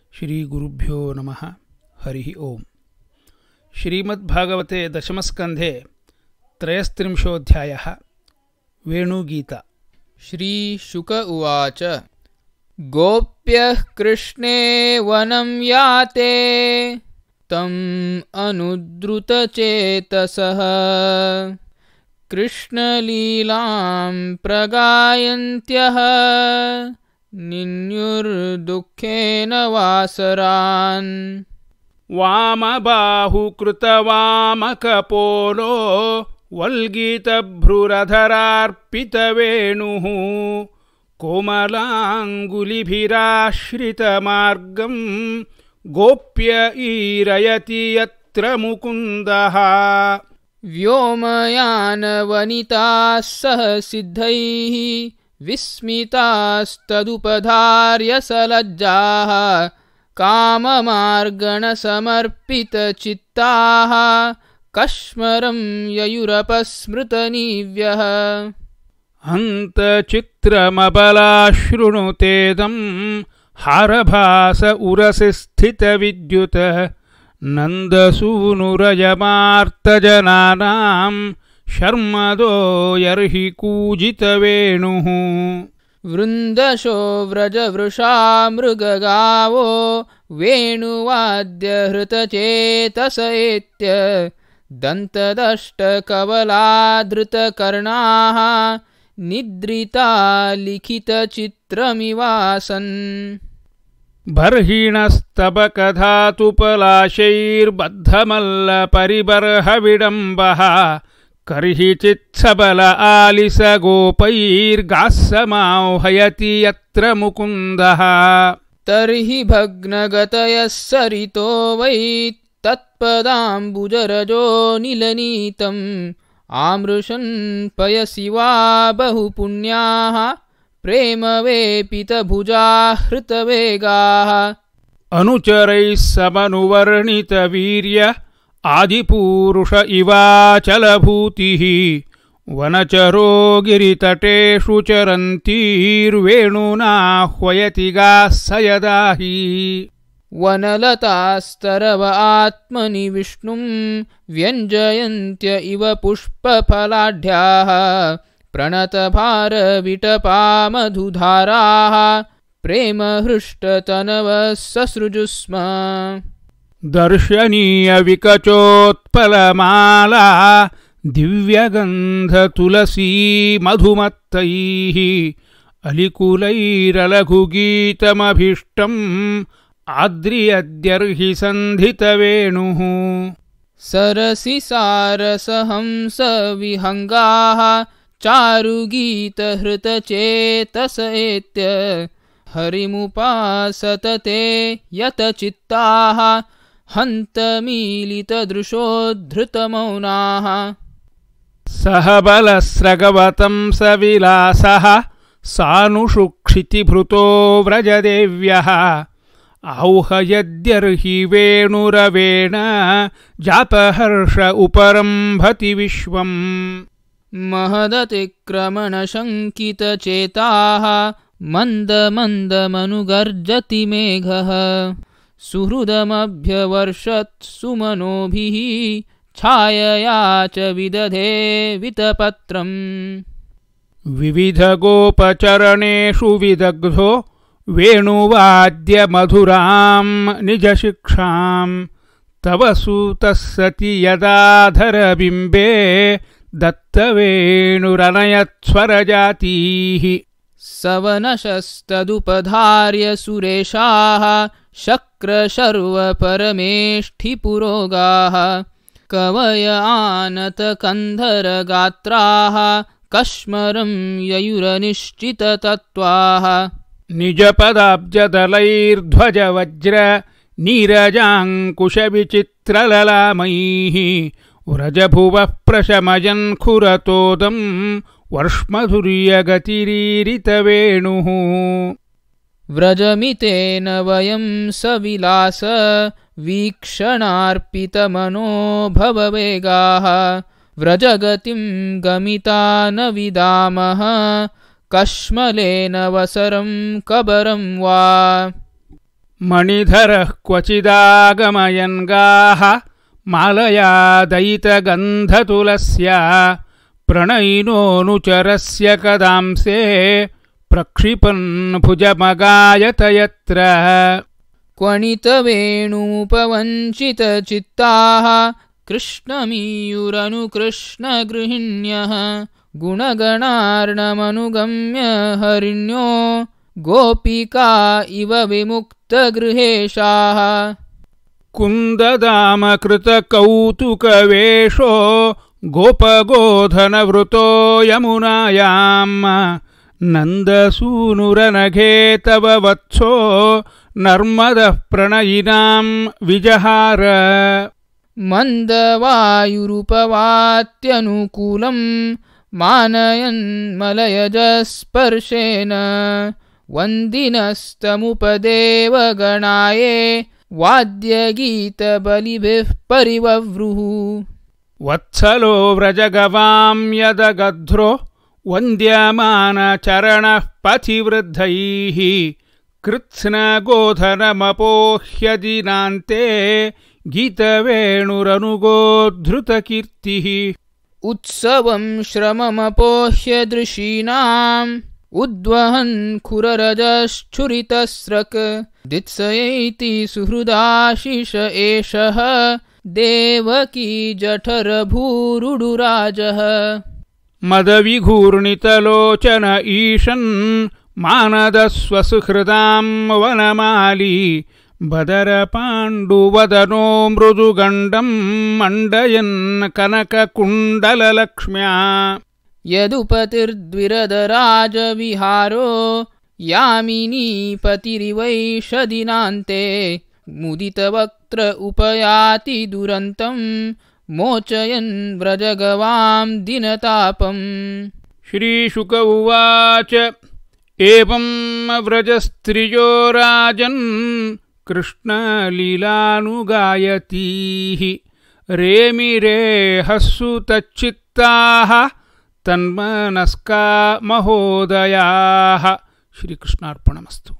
श्री गुरुभ्यो नमः। हरिः ओम्। श्रीमद्भागवते दशमस्कन्धे त्रयस्त्रिंशोऽध्यायः वेणुगीता। श्रीशुक उवाच। गोप्यः कृष्णे वनं याते तम् अनुद्रुतचेतसः कृष्णलीलां प्रगायन्त्यः निन्युर्दुःखेन वासरान्। वामबाहुकृतवामकपोलो वल्गितभ्रुरधरार्पितवेणुः कोमलाङ्गुलिभिराश्रितमार्गं गोप्य ईरयति यत्र मुकुन्दः। व्योमयानवनिताः सह सिद्धैः विस्मितास्तदुपधार्य सलज्जाः काममार्गणसमर्पितचित्ताः कश्मरं ययुरपस्मृतनीव्यः। हन्तचित्रमबलाशृणुतेदं हारभास उरसि स्थितविद्युत नन्दसूनुरयमार्तजनानां शर्मदो यर्हि कूजितवेणुः। वृन्दशो व्रजवृषा मृगगावो वेणुवाद्यहृतचेतस एत्य दन्तदष्टकवलाधृतकर्णाः निद्रिता लिखितचित्रमिवासन्। बर्हिणस्तबकधातुपलाशैर्बद्धमल्लपरिबर्हविडम्बः कर्हिचित्सबल आलिसगोपैर्गास्समाह्वयति यत्र मुकुन्दः। तर्हि भग्नगतयः सरितो वै तत्पदाम्बुजरजो निलनीतम् आमृशन् पयसि वा बहुपुण्याः प्रेमवेपितभुजाः हृतवेगाः। अनुचरैः समनुवर्णितवीर्य आदिपूरुष इवाचलभूतिः वनचरो गिरितटेषु चरन्तीर्वेणुनाह्वयति गास्सयदाहि। वनलतास्तरव आत्मनि विष्णुं व्यञ्जयन्त्य इव पुष्पफलाढ्याः प्रणतभारविटपामधुधाराः प्रेमहृष्टतनवः ससृजुस्म। दर्शनीयविकचोत्पलमाला दिव्यगन्धतुलसी मधुमत्तैः अलिकुलैरलघुगीतमभीष्टम् आद्रियद्यर्हि सन्धितवेणुः। सरसि सारसहंसविहङ्गाः चारुगीतहृतचेतस एत्य हरिमुपासतते यतचित्ताः हन्तमीलितदृशोद्धृतमौनाः। सह बलस्रगवतं सविलासः सानुषुक्षितिभृतो व्रजदेव्यः औहयद्यर्हि वेणुरवेण जापहर्ष उपरम्भति विश्वम्। महदतिक्रमणशङ्कितचेताः मन्दमन्दमनुगर्जति मेघः सुहृदमभ्यवर्षत् सुमनोभिः छायया च विदधे वितपत्रम्। विविधगोपचरणेषु विदग्धो वेणुवाद्य मधुरां निजशिक्षां तव सूतः सति यदाधरबिम्बे दत्तवेणुरनयत्स्वरजातीः। सवनशस्तदुपधार्य सुरेशाः शक्रशर्वपरमेष्ठिपुरोगाः कवय आनतकन्धरगात्राः कश्मरं ययुरनिश्चिततत्त्वाः। निजपदाब्जदलैर्ध्वजवज्र नीरजाङ्कुशविचित्रललामैः व्रजभुवः प्रशमयन् खुरतोदं वर्ष्मधुर्यगतिरीरितवेणुः। व्रजमितेन वयं सविलास वीक्षणार्पितमनो भववेगाः व्रजगतिं गमिता न विदामः कश्मलेन वसरं कबरं वा। मणिधरः क्वचिदागमयन् गाः मालया दयितगन्धतुलस्य प्रणयिनोऽनुचरस्य कदांसे प्रक्षिपन् भुजमगायत यत्र क्वणितवेणुपवञ्चितचित्ताः कृष्णमीयुरनुकृष्णगृहिण्यः गुणगणार्णमनुगम्य हरिण्यो गोपिका इव विमुक्तगृहेशाः कुन्ददामकृतकौतुकवेषो गोपगोधनवृतो यमुनायां नन्दसूनुरनघे तव वत्सो नर्मदः प्रणयिनां विजहार मन्दवायुरुपवात्यनुकूलं मानयन् मलयजस्पर्शेन वन्दिनस्तमुपदेवगणाये वाद्यगीतबलिभिः परिवव्रुः वत्सलो व्रजगवां यदगध्रो वन्द्यमानचरणः पथिवृद्धैः कृत्स्नगोधनमपोह्य दिनान्ते गीतवेणुरनुगोद्धृतकीर्तिः उत्सवं श्रममपोह्य दृशीनाम् उद्वहन् खुररजश्छुरितस्रक् दित्सयैति सुहृदाशिष एषः देवकी जठरभूरुडुराजः मदविघूर्णितलोचन ईशन् मानदस्वसुहृदां वनमाली बदरपाण्डुवदनो मृदुगण्डं मण्डयन् कनककुण्डललक्ष्म्या यदुपतिर्द्विरदराजविहारो यामिनीपतिरिवैष दिनान्ते मुदितवक्त्र उपयाति दुरन्तं मोचयन् व्रजगवां दिनतापम् श्रीशुक उवाच एवं व्रजस्त्रियो राजन् कृष्णलीलानुगायतीः रेमिरेहस्सु तच्चित्ताः तन्मनस्का महोदयाः। श्रीकृष्णार्पणमस्तु।